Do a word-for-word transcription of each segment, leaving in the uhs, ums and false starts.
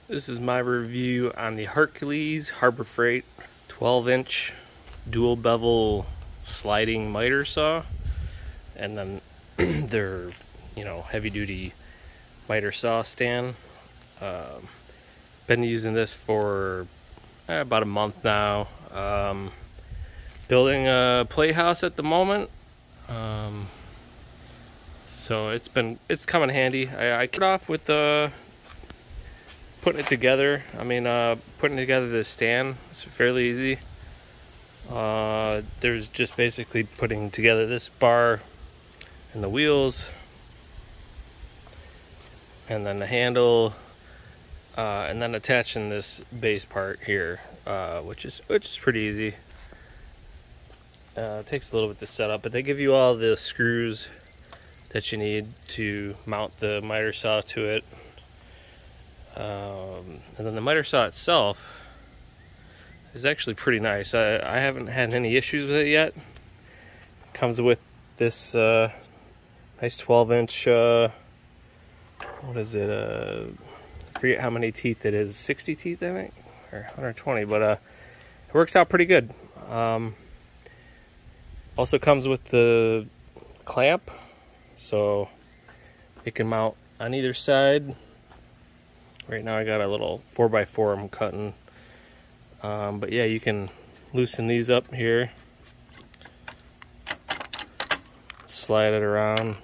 This is my review on the Hercules Harbor Freight twelve inch dual bevel sliding miter saw, and then their, you know, heavy duty miter saw stand. Um, been using this for eh, about a month now. Um, building a playhouse at the moment. Um, so it's been it's coming handy. I, I cut off with the putting it together. I mean, uh, putting together the stand is fairly easy. Uh, there's just basically putting together this bar and the wheels, and then the handle, uh, and then attaching this base part here, uh, which is which is pretty easy. Uh, it takes a little bit to set up, but they give you all the screws that you need to mount the miter saw to it. Um, and then the miter saw itself is actually pretty nice. I, I haven't had any issues with it yet. It comes with this uh, nice twelve inch, uh, what is it, uh, I forget how many teeth it is, sixty teeth I think, or one hundred twenty, but uh, it works out pretty good. Um, also comes with the clamp, so it can mount on either side. Right now I got a little four by four I'm cutting. Um, but yeah, you can loosen these up here. Slide it around.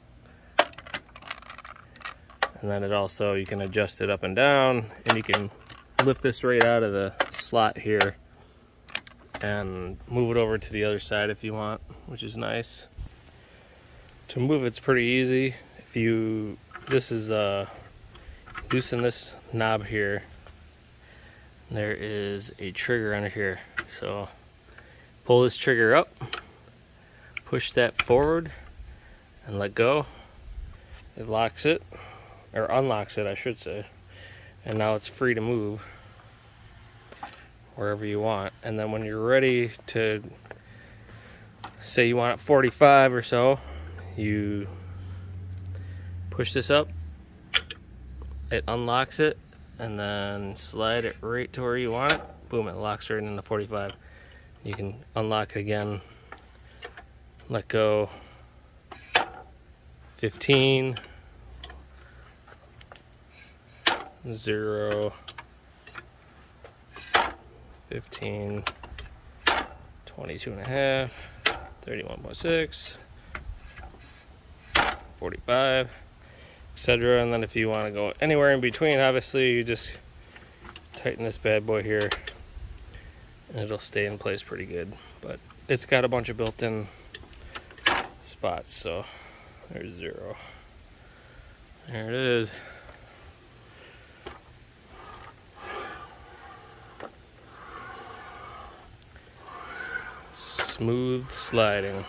And then it also, you can adjust it up and down. And you can lift this right out of the slot here. And move it over to the other side if you want, which is nice. To move it's pretty easy. If you, this is uh, loosen this knob here. There is a trigger under here, so pull this trigger up, push that forward, and let go. It locks it, or unlocks it I should say, and now it's free to move wherever you want. And then when you're ready to, say you want it forty-five or so, you push this up, it unlocks it, and then slide it right to where you want it. Boom, it locks right in the forty-five. You can unlock it again, let go, fifteen, zero, fifteen, twenty-two and a half, thirty-one point six, forty-five, etc. And then if you want to go anywhere in between, obviously you just tighten this bad boy here and it'll stay in place pretty good. But it's got a bunch of built-in spots, so there's zero. There it is. Smooth sliding.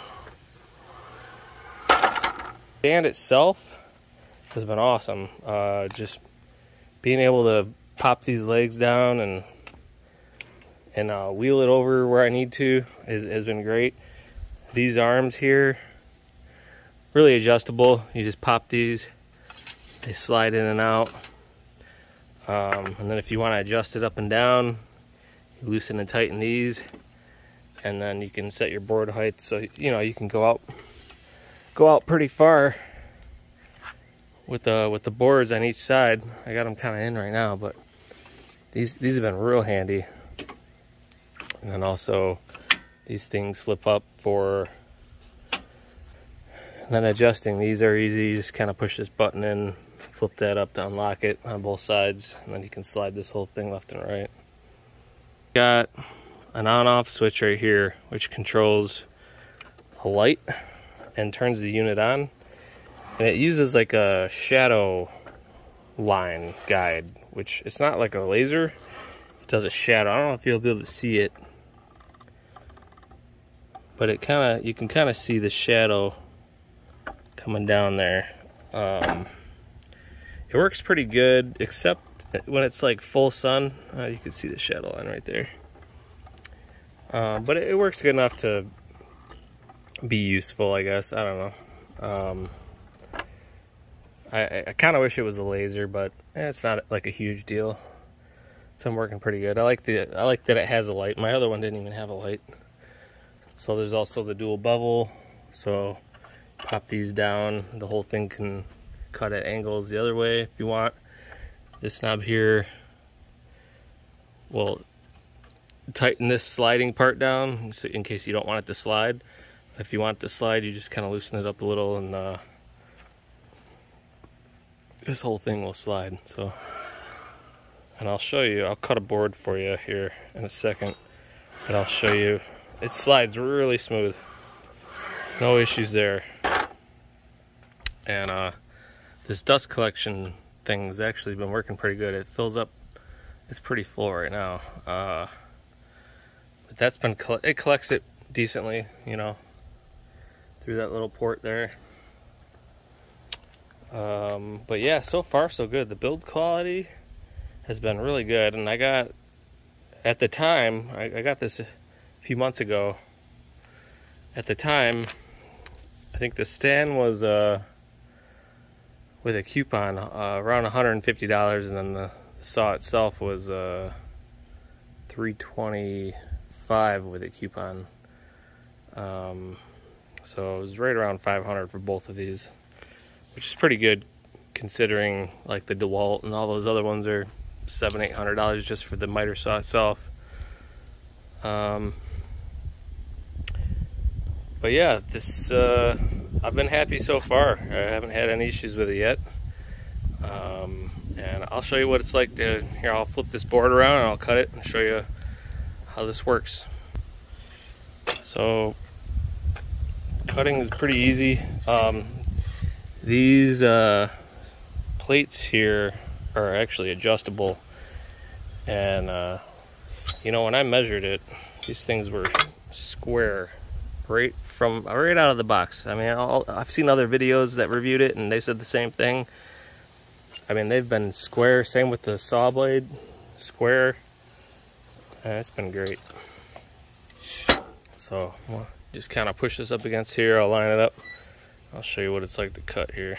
The stand itself has been awesome. Uh, just being able to pop these legs down and and uh, wheel it over where I need to is, has been great. These arms here, really adjustable. You just pop these, they slide in and out. Um, and then if you want to adjust it up and down, you loosen and tighten these, and then you can set your board height so you know you can go out go out pretty far with the with the boards on each side. I got them kind of in right now, but these these have been real handy. And then also these things flip up for, and then adjusting these are easy. You just kind of push this button in, flip that up to unlock it on both sides, and then you can slide this whole thing left and right. Got an on-off switch right here, which controls a light and turns the unit on. And it uses like a shadow line guide, which it's not like a laser. It does a shadow. I don't know if you'll be able to see it, but it kind of, you can kind of see the shadow coming down there. Um, it works pretty good, except when it's like full sun. Uh, you can see the shadow line right there. Uh, but it, it works good enough to be useful, I guess. I don't know. Um, I, I kind of wish it was a laser, but And it's not like a huge deal. So I'm working pretty good. I like the I like that it has a light. My other one didn't even have a light. So there's also the Dual-Bevel. So pop these down. The whole thing can cut at angles the other way if you want. This knob here will tighten this sliding part down so in case you don't want it to slide. If you want it to slide, you just kind of loosen it up a little, and uh, this whole thing will slide. So, and I'll show you, I'll cut a board for you here in a second, but I'll show you. It slides really smooth. No issues there. And uh, this dust collection thing has actually been working pretty good. It fills up, it's pretty full right now. Uh, but that's been, it collects it decently, you know, through that little port there. Um, but yeah, so far so good. The build quality has been really good, and I got, at the time, I, I got this a few months ago. At the time, I think the stand was uh, with a coupon uh, around one hundred fifty dollars, and then the saw itself was uh, three twenty-five with a coupon. Um, so it was right around five hundred for both of these, which is pretty good considering like the DeWalt and all those other ones are seven, eight hundred dollars just for the miter saw itself. Um, but yeah, this uh, I've been happy so far. I haven't had any issues with it yet. Um, and I'll show you what it's like to, here I'll flip this board around and I'll cut it and show you how this works. So cutting is pretty easy. Um, these uh, plates here are actually adjustable, and uh, you know, when I measured it, these things were square right from right out of the box. I mean, I'll, I've seen other videos that reviewed it and they said the same thing. I mean, they've been square. Same with the saw blade, square. And it's been great. So well, just kind of push this up against here. I'll line it up. I'll show you what it's like to cut here.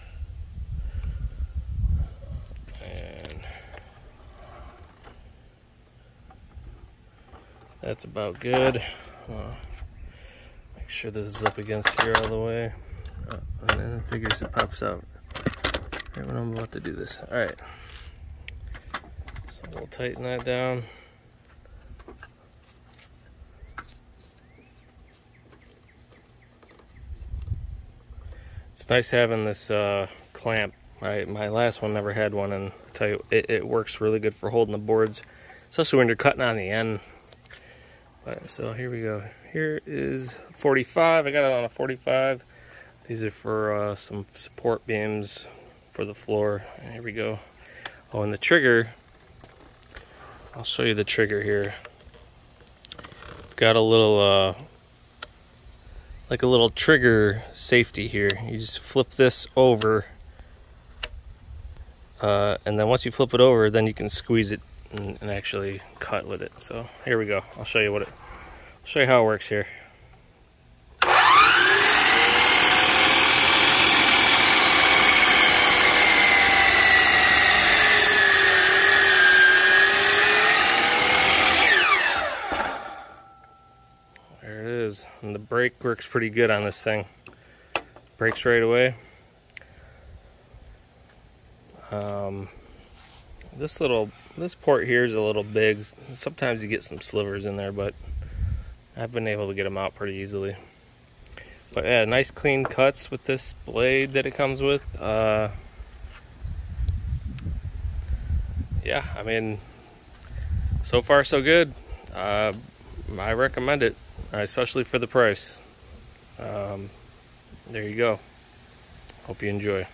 And that's about good. Well, make sure this is up against here all the way. Oh, and then it figures it pops out right when I'm about to do this. Alright. So we'll tighten that down. It's nice having this uh, clamp. My, my last one never had one, and I'll tell you, it, it works really good for holding the boards, especially when you're cutting on the end. But, so here we go. Here is forty-five. I got it on a forty-five. These are for uh, some support beams for the floor. And here we go. Oh, and the trigger, I'll show you the trigger here. It's got a little... Uh, like a little trigger safety here. You just flip this over, uh, and then once you flip it over, then you can squeeze it and, and actually cut with it. So here we go. I'll show you what it. I'll show you how it works here. And the brake works pretty good on this thing. Brakes right away. Um, this little, this port here is a little big. Sometimes you get some slivers in there, but I've been able to get them out pretty easily. But yeah, nice clean cuts with this blade that it comes with. Uh, yeah, I mean, so far so good. Uh, I recommend it. Especially for the price. Um, there you go. Hope you enjoy.